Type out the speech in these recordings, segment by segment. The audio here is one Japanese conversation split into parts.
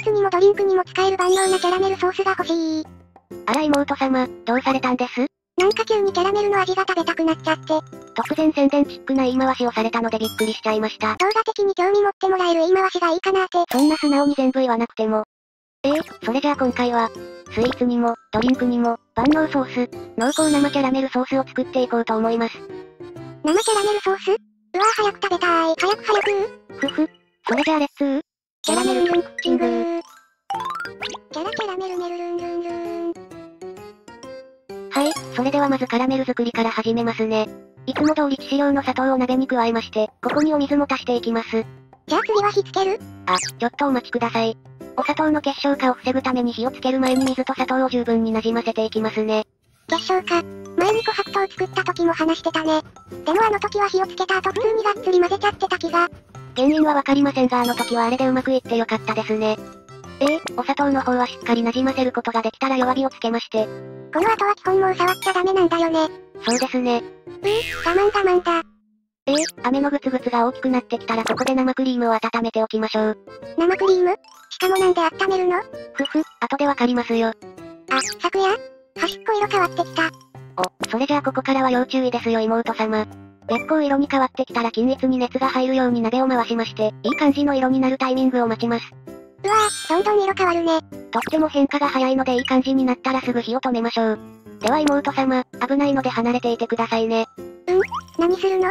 ツにもドリンクにも使える万能なキャラメルソースが欲しい。 あら妹様、どうされたんです？ なんか急にキャラメルの味が食べたくなっちゃって。 突然宣伝チックな言い回しをされたのでびっくりしちゃいました。 動画的に興味持ってもらえる言い回しがいいかなって。 そんな素直に全部言わなくても。それじゃあ今回は、スイーツにも、ドリンクにも、万能ソース、濃厚生キャラメルソースを作っていこうと思います。 生キャラメルソース？うわー早く食べたい。早く。 ふふ。それじゃあレッツキャラメルルンクッキング。キャラメルネルルンルンルン。 はい、それではまずカラメル作りから始めますね。いつも通り致死量の砂糖を鍋に加えまして、ここにお水も足していきます。 じゃあ次は火つける？ ちょっとお待ちください。お砂糖の結晶化を防ぐために火をつける前に水と砂糖を十分に馴染ませていきますね。 結晶化。前に琥珀糖作った時も話してたね。でもあの時は火をつけた後普通にがっつり混ぜちゃってた気が。 原因はわかりませんがあの時はあれでうまくいってよかったですね。お砂糖の方はしっかり馴染ませることができたら弱火をつけまして。 この後は基本もう触っちゃダメなんだよね。 そうですね。 我慢だ。 飴のグツグツが大きくなってきたらここで生クリームを温めておきましょう。 生クリーム？しかもなんで温めるの？ 後でわかりますよ。 昨夜？端っこ色変わってきた。 それじゃあここからは要注意ですよ妹様。月光色に変わってきたら均一に熱が入るように鍋を回しまして、いい感じの色になるタイミングを待ちます。 うわぁ、どんどん色変わるね。 とっても変化が早いのでいい感じになったらすぐ火を止めましょう。では妹様、危ないので離れていてくださいね。 何するの？うわ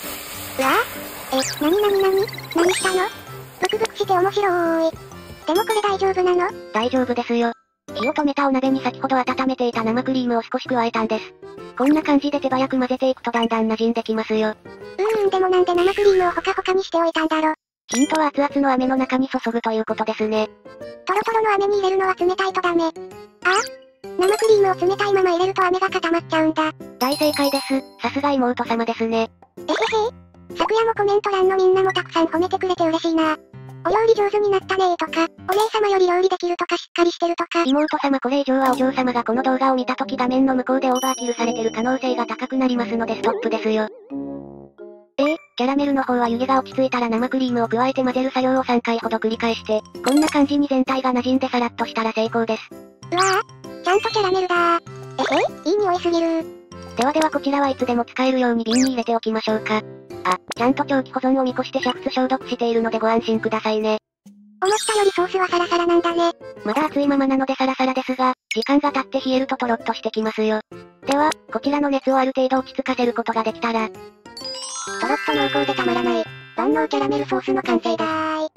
ぁ？何したの？ブクブクして面白い。でもこれ大丈夫なの？ 大丈夫ですよ。火を止めたお鍋に先ほど温めていた生クリームを少し加えたんです。こんな感じで手早く混ぜていくとだんだん馴染んできますよ。 でもなんで生クリームをほかほかにしておいたんだろ。 ヒントは熱々の飴の中に注ぐということですね。 トロトロの飴に入れるのは冷たいとダメ。生クリームを冷たいまま入れると飴が固まっちゃうんだ。 大正解です。さすが妹様ですね。 昨夜もコメント欄のみんなもたくさん褒めてくれて嬉しいな。お料理上手になったねーとか、お姉様より料理できるとかしっかりしてるとか。 妹様これ以上はお嬢様がこの動画を見た時画面の向こうでオーバーキルされてる可能性が高くなりますのでストップですよ。キャラメルの方は湯気が落ち着いたら生クリームを加えて混ぜる作業を3回ほど繰り返して、こんな感じに全体が馴染んでサラッとしたら成功です。 うわぁ、ちゃんとキャラメルだー。いい匂いすぎる。 ではこちらはいつでも使えるように瓶に入れておきましょうか。ちゃんと長期保存を見越して煮沸消毒しているのでご安心くださいね。 思ったよりソースはサラサラなんだね。 まだ熱いままなのでサラサラですが、時間が経って冷えるとトロッとしてきますよ。では、こちらの熱をある程度落ち着かせることができたら、 トロッと濃厚でたまらない、万能キャラメルソースの完成だーい。わーい。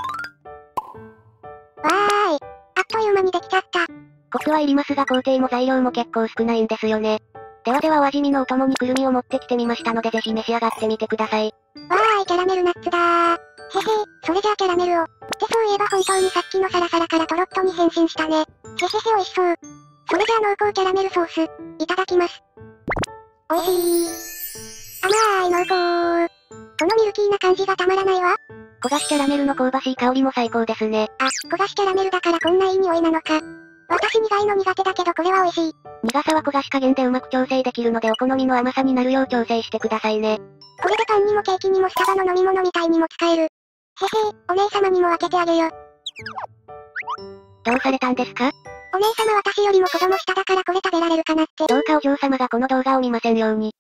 あっという間にできちゃった。 コツはいりますが工程も材料も結構少ないんですよね。ではお味見のお供にくるみを持ってきてみましたのでぜひ召し上がってみてください。 わーいキャラメルナッツだー。それじゃあキャラメルを。ってそういえば本当にさっきのサラサラからトロッとに変身したね。美味しそう。それじゃあ濃厚キャラメルソース、いただきます。美味しい。甘い濃厚。このミルキーな感じがたまらないわ。 焦がしキャラメルの香ばしい香りも最高ですね。 焦がしキャラメルだからこんないい匂いなのか。私苦いの苦手だけどこれは美味しい。 苦さは焦がし加減でうまく調整できるのでお好みの甘さになるよう調整してくださいね。 これでパンにもケーキにもスタバの飲み物みたいにも使える。お姉様にも分けてあげよ。 どうされたんですか？ お姉様私よりも子供下だからこれ食べられるかなって。 どうかお嬢様がこの動画を見ませんように。